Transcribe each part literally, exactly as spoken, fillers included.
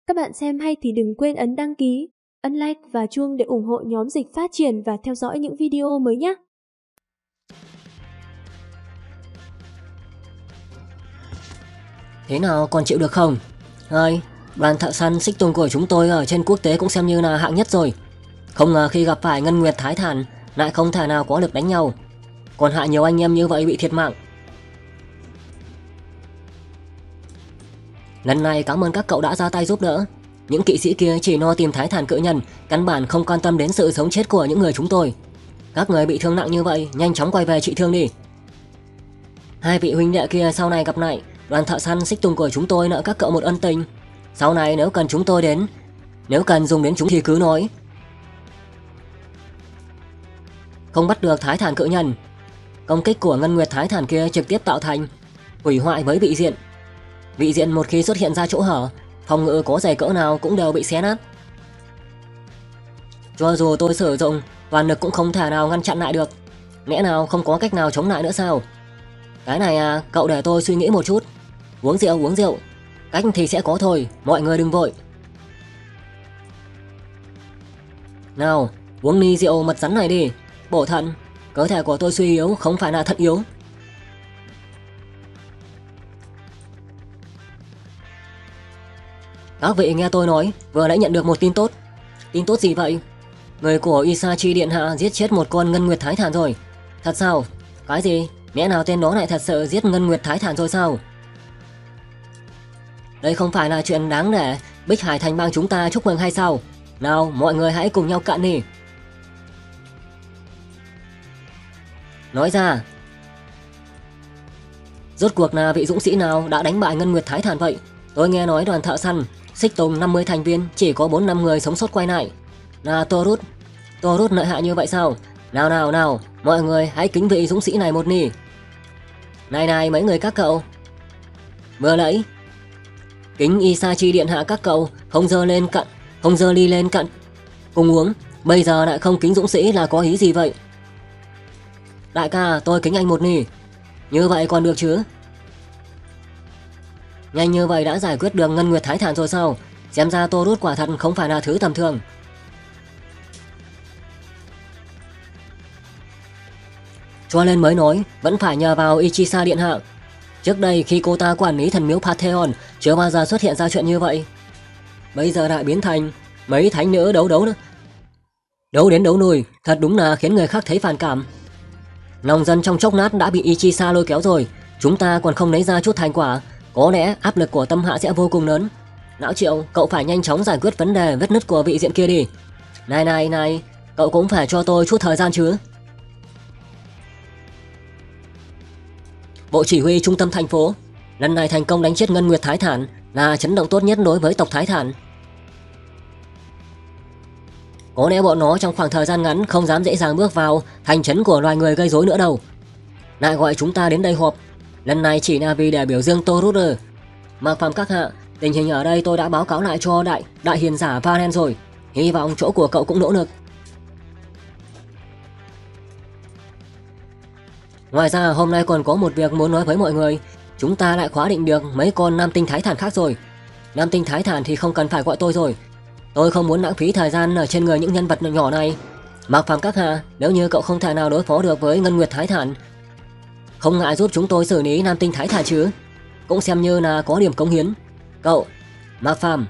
Các bạn xem hay thì đừng quên ấn đăng ký, ấn like và chuông để ủng hộ nhóm Dịch Phát Triển và theo dõi những video mới nhé. Thế nào, còn chịu được không? Ơi, đoàn thợ săn xích tùng của chúng tôi ở trên quốc tế cũng xem như là hạng nhất rồi. Không ngờ khi gặp phải Ngân Nguyệt Thái Thản lại không thể nào có lực đánh nhau, còn hại nhiều anh em như vậy bị thiệt mạng. Lần này cảm ơn các cậu đã ra tay giúp đỡ. Những kỵ sĩ kia chỉ lo tìm Thái Thản cự nhân, căn bản không quan tâm đến sự sống chết của những người chúng tôi. Các người bị thương nặng như vậy, nhanh chóng quay về trị thương đi. Hai vị huynh đệ kia sau này gặp lại, đoàn thợ săn xích tùng của chúng tôi nợ các cậu một ân tình. Sau này nếu cần chúng tôi đến, nếu cần dùng đến chúng thì cứ nói. Không bắt được Thái Thản cự nhân. Công kích của Ngân Nguyệt Thái Thản kia trực tiếp tạo thành hủy hoại với vị diện. Vị diện một khi xuất hiện ra chỗ hở, phòng ngự có dày cỡ nào cũng đều bị xé nát. Cho dù tôi sử dụng toàn lực cũng không thể nào ngăn chặn lại được. Lẽ nào không có cách nào chống lại nữa sao? Cái này à, cậu để tôi suy nghĩ một chút. Uống rượu uống rượu, cách thì sẽ có thôi, mọi người đừng vội. Nào, uống ly rượu mật rắn này đi, bổ thận. Cơ thể của tôi suy yếu, không phải là thận yếu. Các vị nghe tôi nói, vừa nãy nhận được một tin tốt. Tin tốt gì vậy? Người của Isachi Điện Hạ giết chết một con Ngân Nguyệt Thái Thản rồi. Thật sao? Cái gì? Lẽ nào tên đó lại thật sự giết Ngân Nguyệt Thái Thản rồi sao? Đây không phải là chuyện đáng để Bích Hải Thành bang chúng ta chúc mừng hay sao? Nào, mọi người hãy cùng nhau cạn đi. Nói ra, rốt cuộc là vị dũng sĩ nào đã đánh bại Ngân Nguyệt Thái Thản vậy? Tôi nghe nói đoàn thợ săn xích tùng năm mươi thành viên chỉ có bốn năm người sống sót quay lại. Là Torut. Torut lợi hại như vậy sao? Nào nào nào, mọi người hãy kính vị dũng sĩ này một ly. Này này mấy người các cậu. Vừa nãy kính Isachi Điện Hạ các cậu không dơ lên cặn, không dơ ly lên cặn cùng uống, bây giờ lại không kính dũng sĩ là có ý gì vậy? Đại ca, tôi kính anh một ly. Như vậy còn được chứ? Nhanh như vậy đã giải quyết được Ngân Nguyệt Thái Thản rồi sao? Xem ra Torut quả thật không phải là thứ tầm thường. Cho nên mới nói vẫn phải nhờ vào Ichisa Điện Hạ. Trước đây khi cô ta quản lý thần miếu Pantheon chưa bao giờ xuất hiện ra chuyện như vậy. Bây giờ lại biến thành mấy thánh nữ đấu đấu nữa. Đấu đến đấu nuôi, thật đúng là khiến người khác thấy phản cảm. Lòng dân trong chốc lát đã bị Ichisa lôi kéo rồi, chúng ta còn không lấy ra chút thành quả, có lẽ áp lực của Tâm Hạ sẽ vô cùng lớn. Lão Triệu, cậu phải nhanh chóng giải quyết vấn đề vết nứt của vị diện kia đi. Này này này, cậu cũng phải cho tôi chút thời gian chứ. Bộ chỉ huy trung tâm thành phố, lần này thành công đánh chết Ngân Nguyệt Thái Thản là chấn động tốt nhất đối với tộc Thái Thản. Có lẽ bọn nó trong khoảng thời gian ngắn không dám dễ dàng bước vào thành trấn của loài người gây rối nữa đâu. Lại gọi chúng ta đến đây họp, lần này chỉ là vì để biểu dương Torut. Mạc Phàm các hạ, tình hình ở đây tôi đã báo cáo lại cho đại đại hiền giả Varen rồi, hy vọng chỗ của cậu cũng nỗ lực. Ngoài ra hôm nay còn có một việc muốn nói với mọi người. Chúng ta lại khóa định được mấy con Nam Tinh Thái Thản khác rồi. Nam Tinh Thái Thản thì không cần phải gọi tôi rồi. Tôi không muốn lãng phí thời gian ở trên người những nhân vật nhỏ này. Mạc Phàm các hạ, nếu như cậu không thể nào đối phó được với Ngân Nguyệt Thái Thản, không ngại giúp chúng tôi xử lý Nam Tinh Thái Thản chứ, cũng xem như là có điểm cống hiến. Cậu, Mạc Phàm,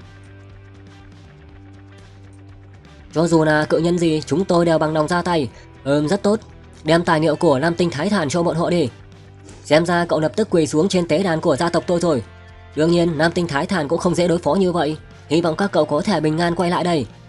cho dù là cự nhân gì chúng tôi đều bằng lòng ra tay. Ừm, rất tốt, đem tài liệu của Nam Tinh Thái Thản cho bọn họ đi. Xem ra cậu lập tức quỳ xuống trên tế đàn của gia tộc tôi rồi. Đương nhiên Nam Tinh Thái Thản cũng không dễ đối phó như vậy, hy vọng các cậu có thể bình an quay lại đây.